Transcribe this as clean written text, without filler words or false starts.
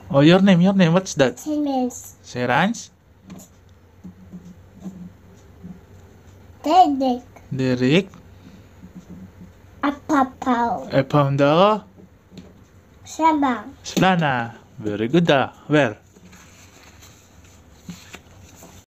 Oh, your name. What's that? Sheiranz. Sheiranz? Derrick. Derrick? Apapaw. I found the Sabang. Splana. Very good, Where?